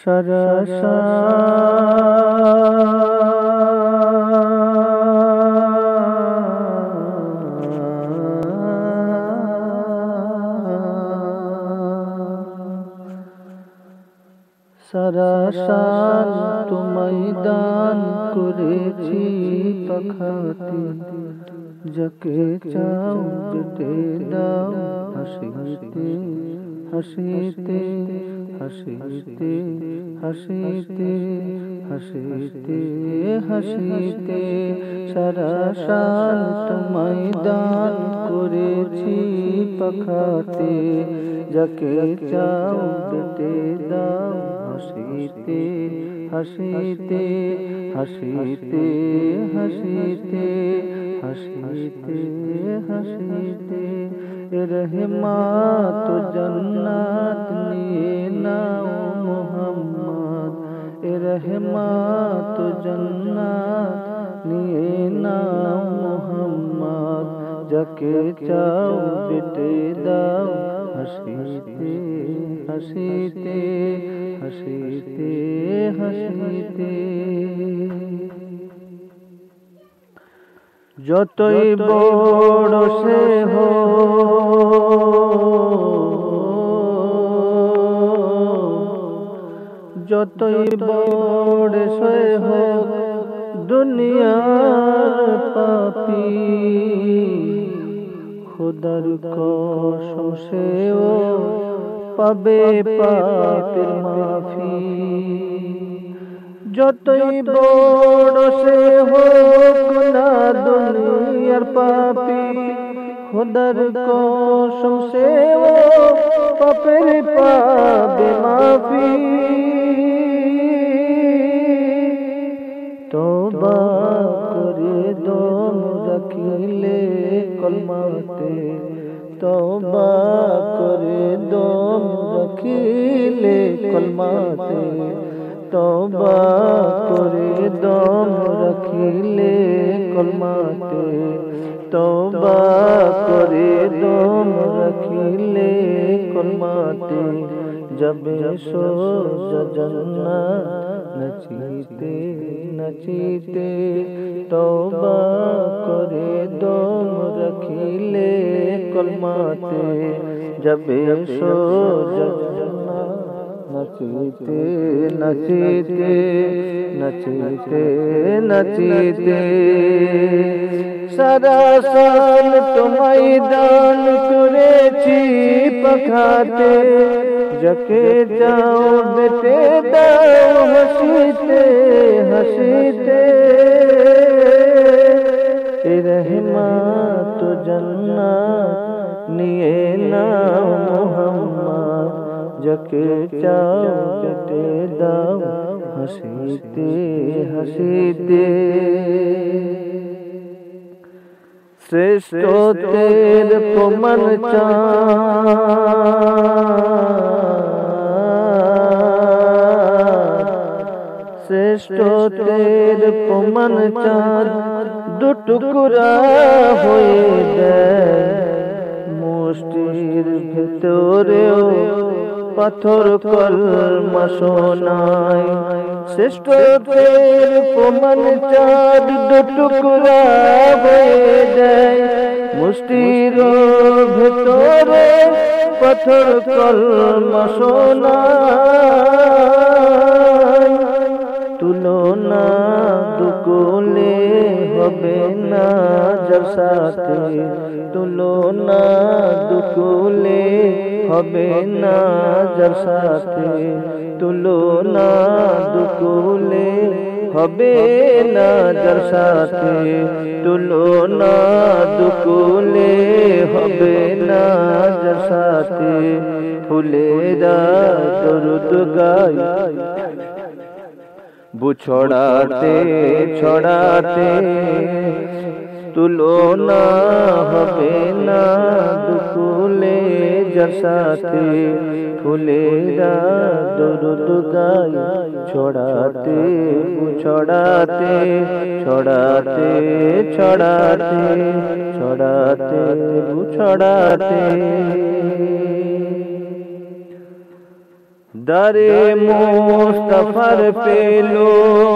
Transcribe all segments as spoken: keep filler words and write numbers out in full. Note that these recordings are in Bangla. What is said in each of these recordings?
सरसा सरसान तुम्हारी दान करेছি पखाती जके चाও बेटे दाও हसीते हसीते हसीते हसीते हसीते हसीते सरसान तुम्हारी दान करेছি पखाती जके चाও बेटे दाও हसीते हसीते हसीते हसीते हसीते हसीते रहमा तो जन्नत निये नाओ मोहम्मद रहमा तो जन्नत निये नाओ मोहम्मद जके चाओ बेटे दाओ हसीते हसीते हसीते हसीते যতই বড় সে হো যতই বড় সে হো দুনিয়ার পাপী খুদার কসম সে ও পাবে পাপের মাফি যতই বড় সে হোক না দুনিয়ার পাপী খুদার কসম সে ও পাপের পাবে মাফি তওবা করে দম রাখিলে কলমাতে তওবা করে দম রাখিলে কলমাতে तौबा करे दम रखिले कलमाते तौबा करे दम रखिले कलमाते जब सो जन्ना नचीते नचीते तौबा करे दम रखिले कलमाते जब सो जन्ना नचीते नचीते नचीते नचीते सारा साल तुम्हारी दान करेছি पखाते जके जाओ बेटे दाओ हसीते हसीते रहमा तो जन्नत निये नाओ मोहम्मद जके चाओ बेटे दाओ हसीते हसीते श्रेष्ठ तेर कोमल श्रेष्ठ तेर कोमल चाँद दो टुकड़ा হয়ে যায় মুষ্টির ভেতরেও পাথর কলমা শোনায় শ্রেষ্ঠ তের কোমল চাঁদ দু টুকরা হয়ে যায় মুষ্টির ভেতরে পাথর কলমা শোনায় তুলনা দুকুলে হবে না যার সাথে তুলনা দুকুলে হবে না যার সাথে তুলনা দুকুলে হবে না যার সাথে তুলনা দুকুলে হবে না যার সাথে ফুলেরা দরুদ গায় वो ছড়াতে ছড়াতে তুলনা হবে না দুকুলে যার সাথে ফুলেরা দরুদ গায় ছড়াতে ছড়াতে ছড়াতে ছড়াতে ছড়াতে ছড়াতে দারে মুস্তাফার পেলো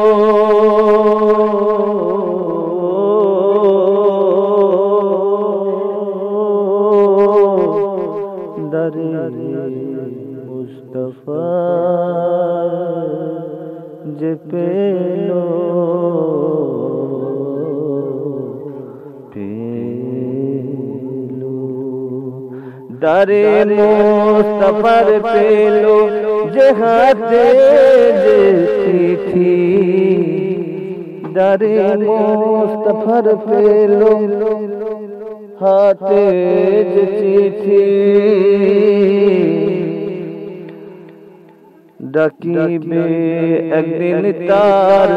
দারে মুস্তাফা যে পেলো দারে মুস্তাফার পেলো যে হাতে যে চিঠি দারে মুস্তাফার পেলো হাতে যে চিঠি ডাকিবে একদিন তার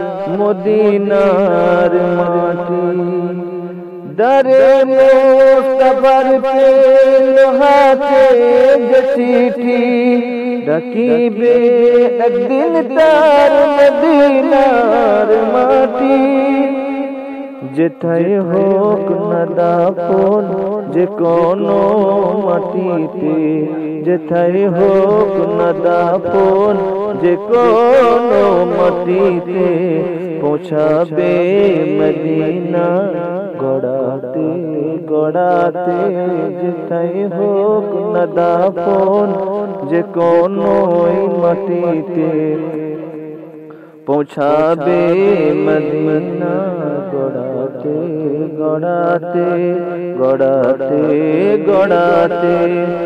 মদিনার মাটি দারে মুস্তাফার পেলো হাতে যে চিঠি ডাকিবে একদিন তার মদিনার মাটি যেথায় হোক না দাফন যে কোনো মাটিতে যেথায় হোক না দাফন যে কোনো মাটিতে পৌঁছাবে মদিনা গড়াতে গড়াতে যেথায় হোক না দাফন যে কোনো মাটিতে পৌঁছাবে মদিনা গড়াতে গড়াতে গড়াতে গড়াতে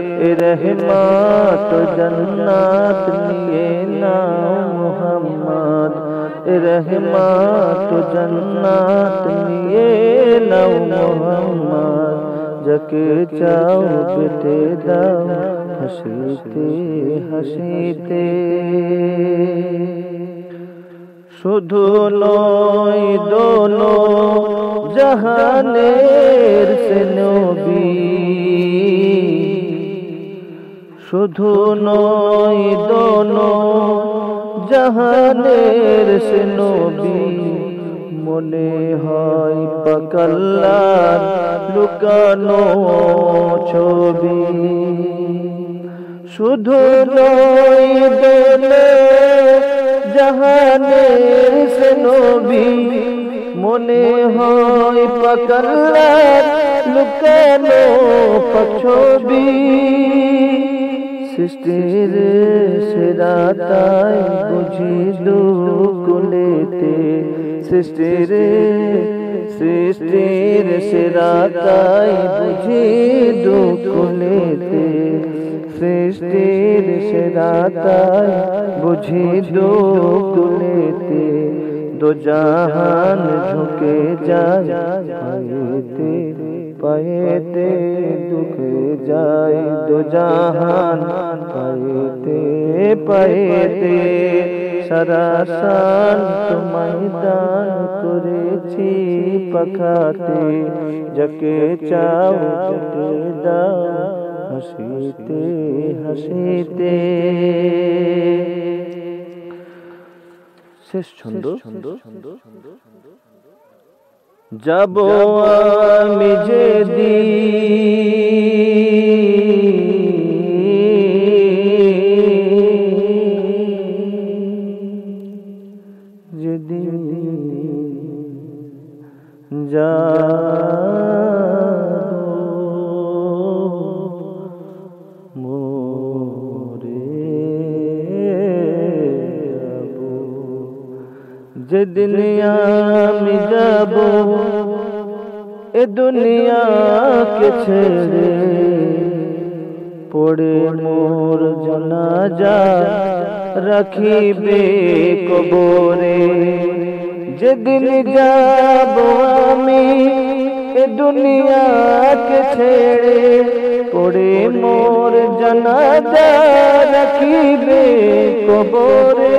রহমত জান্নাত নিয়ে নাও মুহাম্মদ রহমত জান্নাত নিয়ে নাও মুহাম্মদ যাকে চাও পেতে দাও হাসিতে হাসিতে শুধু নয় দোনো জাহানের সে নবী শুধু নয় দোনো জাহানের সে নবী মনে হয় পাকাল্লার লুকানো ছবি শুধু নয় দোনো জাহানের সে নবী মনে হয় পাকাল্লার লুকানো ছবি সৃষ্টির সেরা তাই বুঝি দুকুলেতে সৃষ্টির সৃষ্টির সেরা তাই বুঝি দুকুলেতে সৃষ্টির সেরা তাই বুঝি দুকুলেতে দো জাহান ঝুঁকে যায় পায়েতে পায়েতে দুঃখে যায় দো জাহান পায়েতে পায়েতে সারা শান্ত ময়দান করেছি পাখাতে যাকে চাও পেতে দাও হাসিতে হাসিতে শেষ ছন্দ যাব আমি যেদিন যেদিন যা যেদিন আমি যাব এ দুনিয়াকে ছেড়ে পড়ে মোর জানাজা রাখিবে কবরে যেদিন যাব আমি এ দুনিয়াকে ছেড়ে পড়ে মোর জানাজা রাখিবে কবরে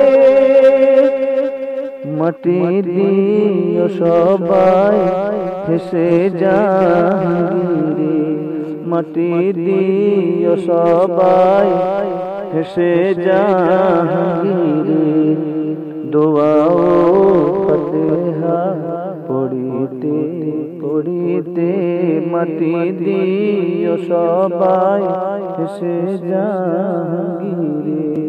মাটি দিও সবাই হেসে জাহাঙ্গীরে মাটি দিও সবাই হেসে জাহাঙ্গীরে দোয়া ও ফতেহা পড়িতে পড়িতে মাটি দিও সবাই হেসে জাহাঙ্গীরে।